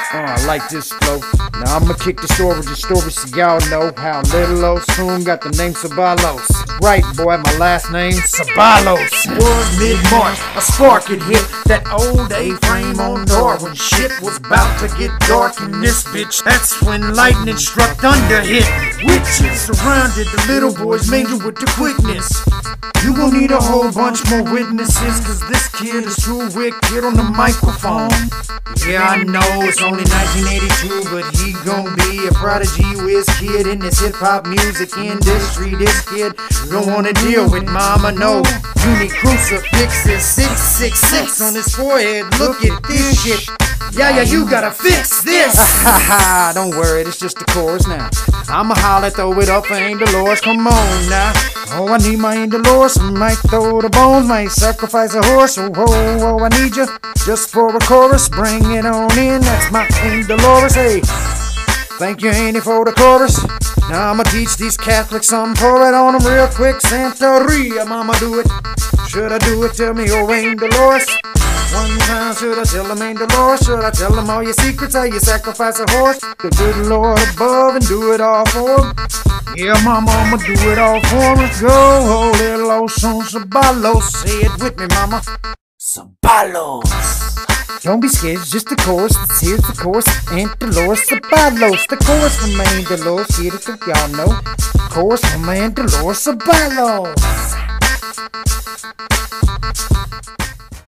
I like this flow. Now I'ma kick the origin story so y'all know how Little Old Soon got the name Ceballos. Right, boy, my last name Ceballos. Was mid-March, a spark had hit that old A-frame on Darwin. Shit was about to get dark in this bitch. That's when lightning struck, thunder hit. Witches surrounded the little boy's manger with the quickness. You gon' need a whole bunch more witnesses, cause this kid is too wicked on the microphone. Yeah, I know it's only 1982, but he gon' be a prodigy whiz kid in this hip-hop music industry. This kid don't wanna deal with mama, no. Uni crucifixes, 666 on his forehead. Look at this shit. Yeah, you gotta fix this. Don't worry, it's just the chorus now. I'ma holler, throw it up for Angel Dolores, come on now. Oh, I need my Angel Dolores, might throw the bones, might sacrifice a horse. Oh, I need you just for a chorus, bring it on in, that's my Angel Dolores, hey. Thank you, Andy, for the chorus. Now I'ma teach these Catholics some, pour it on them real quick. Santeria, mama, do it. Should I do it? Tell me, oh, Angel Dolores. One time, should I tell them, Angel Dolores? Should I tell them all your secrets, how you sacrifice a horse? The good Lord above and do it all for him. Yeah, mama, I'ma do it all for him. Let's go, oh, Little Old Soon Ceballos. Say it with me, mama. Ceballos. Don't be scared, it's just the chorus. Here's the chorus. Aunt Dolores Ceballos. The chorus from my Aunt Dolores. Here to y'all know. Chorus from my Aunt Dolores Ceballos.